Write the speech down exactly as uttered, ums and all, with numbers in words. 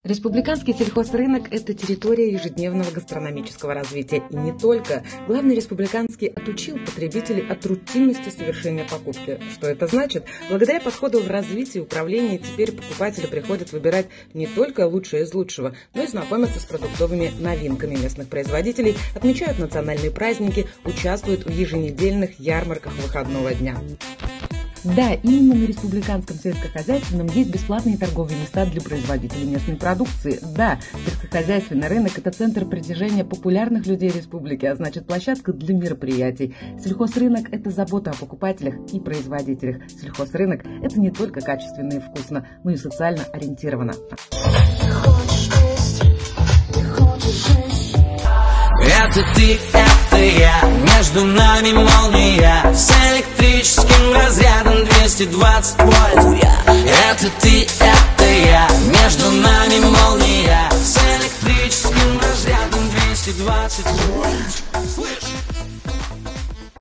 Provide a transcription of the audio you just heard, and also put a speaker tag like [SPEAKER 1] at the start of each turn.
[SPEAKER 1] Республиканский сельхозрынок – это территория ежедневного гастрономического развития. И не только. Главный республиканский отучил потребителей от рутинности совершения покупки. Что это значит? Благодаря подходу в развитии управления теперь покупатели приходят выбирать не только лучшее из лучшего, но и знакомятся с продуктовыми новинками местных производителей, отмечают национальные праздники, участвуют в еженедельных ярмарках выходного дня. Да, именно на республиканском сельскохозяйственном есть бесплатные торговые места для производителей местной продукции. Да, сельскохозяйственный рынок – это центр притяжения популярных людей республики, а значит площадка для мероприятий. Сельхозрынок – это забота о покупателях и производителях. Сельхозрынок – это не только качественно и вкусно, но и социально ориентировано.
[SPEAKER 2] Это ты, это я, между нами молния, с электрическим разрядом двести двадцать вольт. Это ты, это я, между нами молния, с электрическим разрядом двести двадцать вольт.